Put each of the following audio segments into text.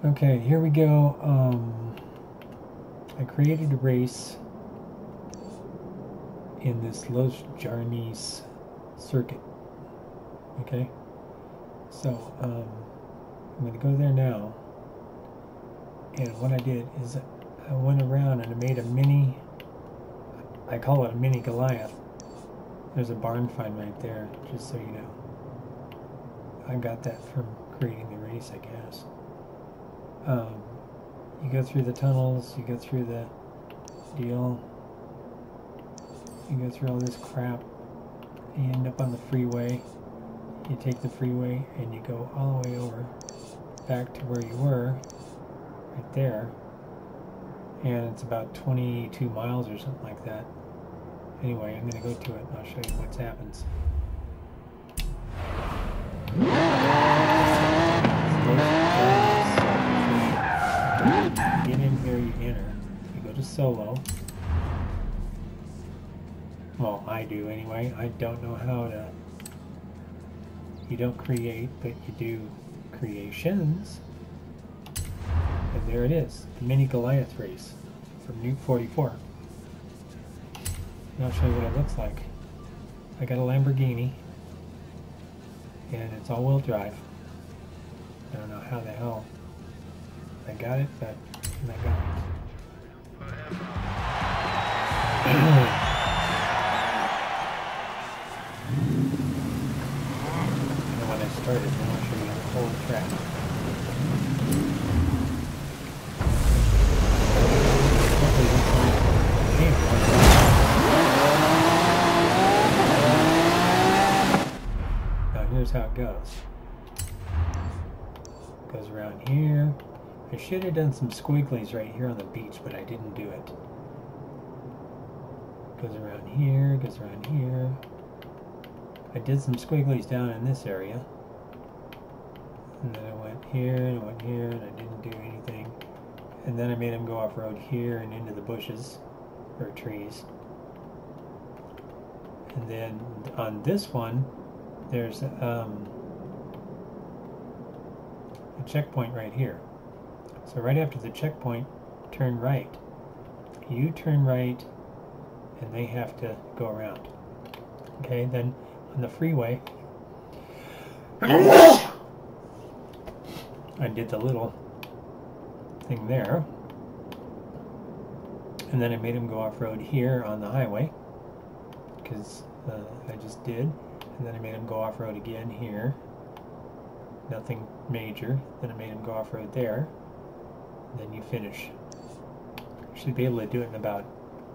Okay, here we go. I created a race in this Los Jarnis circuit. Okay, so I'm going to go there now. And what I did is I went around and I made a mini, I call it a mini Goliath. There's a barn find right there, just so you know. I got that from creating the race, I guess. You go through the tunnels, you go through the deal, you go through all this crap, you end up on the freeway, you take the freeway and you go all the way over back to where you were, right there, and it's about 22 miles or something like that. Anyway, I'm going to go to it and I'll show you what happens. Get in here, you enter. You go to solo. Well, I do anyway. I don't know how to. You don't create, but you do creations. And there it is, the mini Goliath race from Nuke 44. And I'll show you what it looks like. I got a Lamborghini, and it's all-wheel drive. I don't know how the hell I got it, but I got it. And when I started, then I'll show you the whole track. Now here's how it goes. It goes around here. I should have done some squigglies right here on the beach, but I didn't do it. Goes around here, goes around here. I did some squigglies down in this area. And then I went here, and I went here, and I didn't do anything. And then I made him go off-road here and into the bushes, or trees. And then on this one, there's a checkpoint right here. So right after the checkpoint, turn right. You turn right, and they have to go around. Okay, then on the freeway, I did the little thing there, and then I made him go off-road here on the highway, because I just did, and then I made him go off-road again here. Nothing major. Then I made him go off-road there. Then you finish. You should be able to do it in about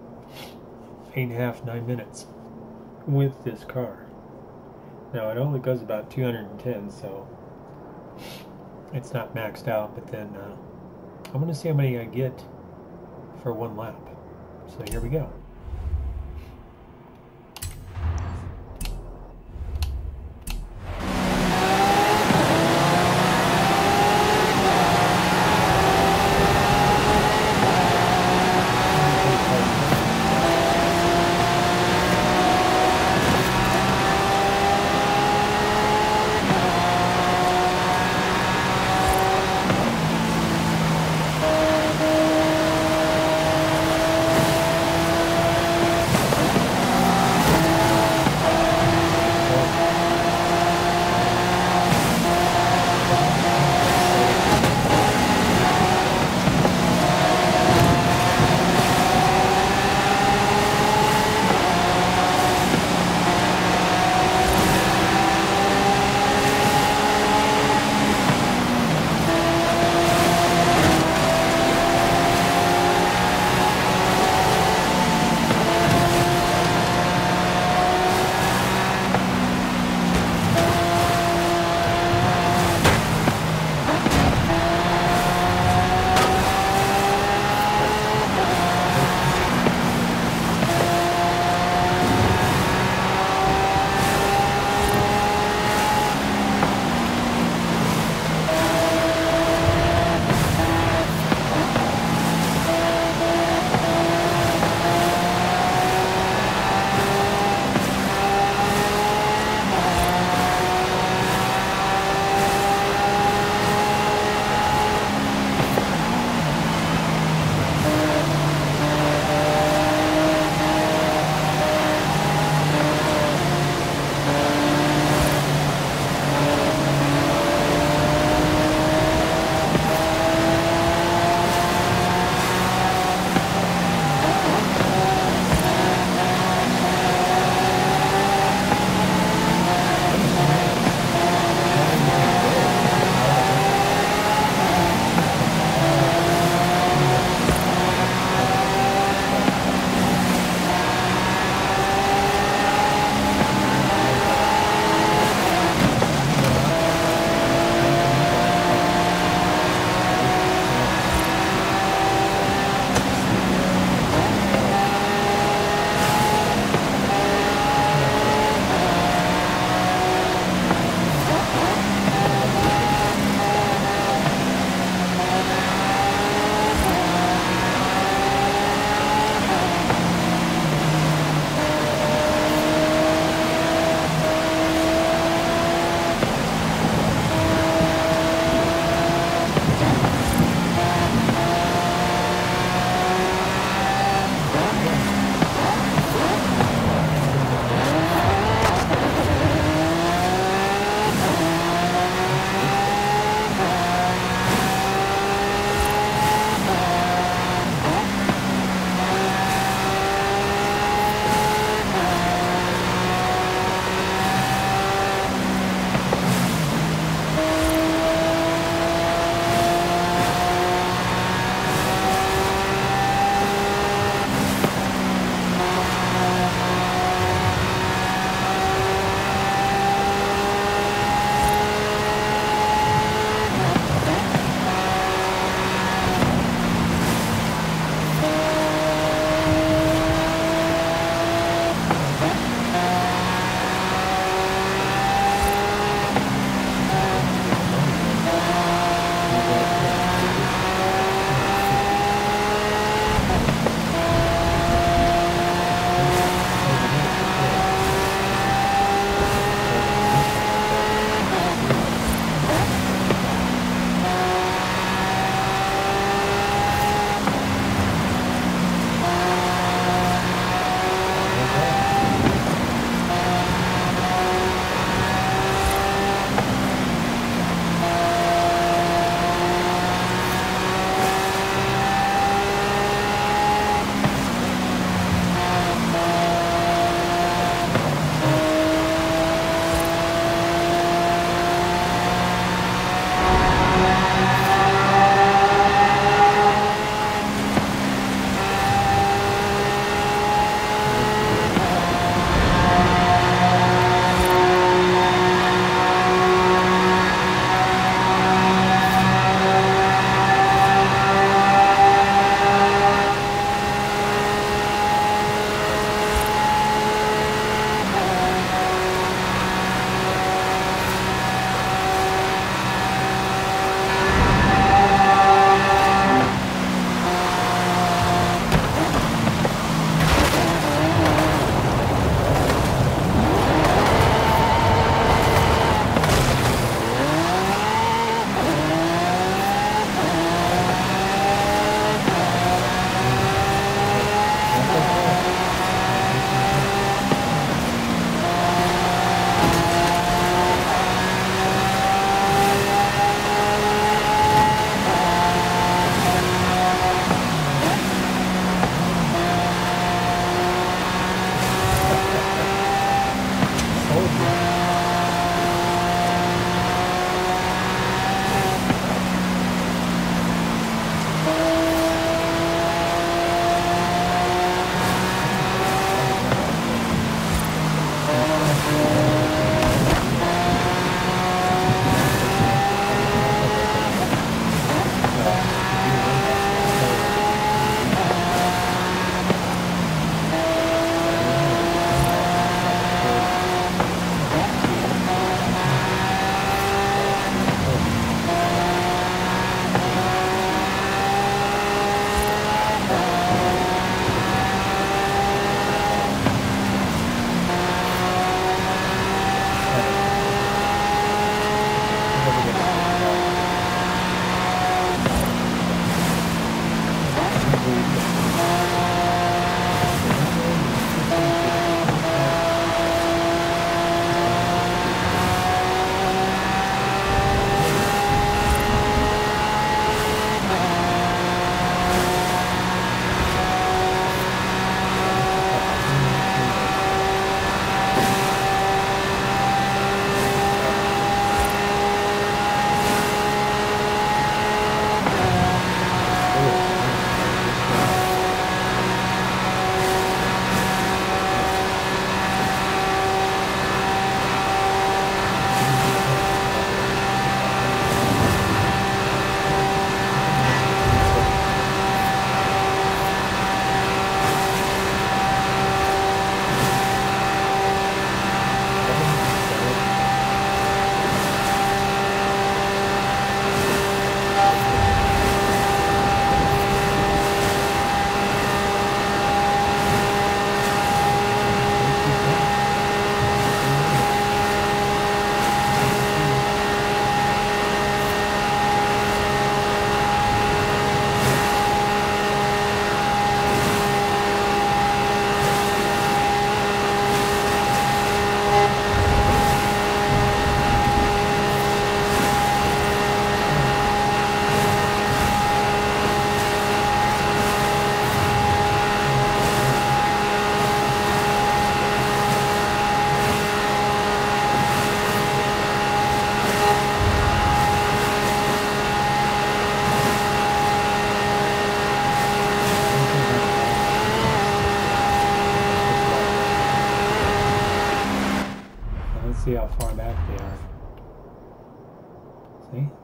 8.5, 9 minutes with this car. Now it only goes about 210, so it's not maxed out, but then I'm going to see how many I get for one lap. So here we go.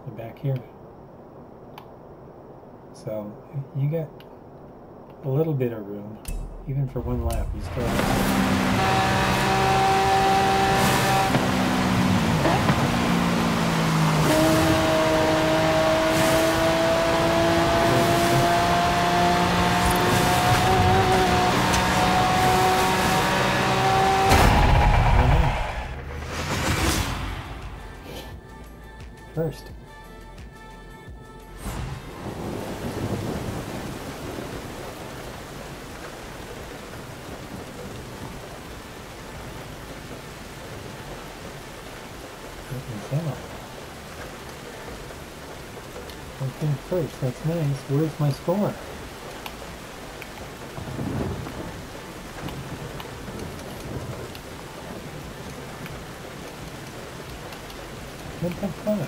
and back here. So you get a little bit of room, even for one lap. You still have first. Something first, that's nice. Where's my score? What the fuck?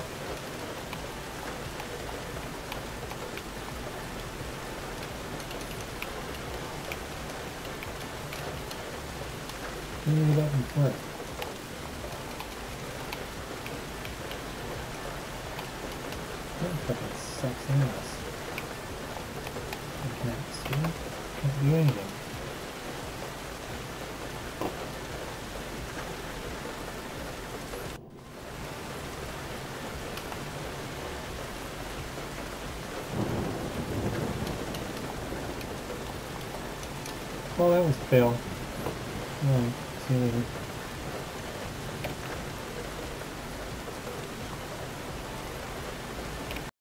Maybe that didn't work. That fucking sucks ass. I can't see. Can't do anything. Well, that was fail. Alright, see you later.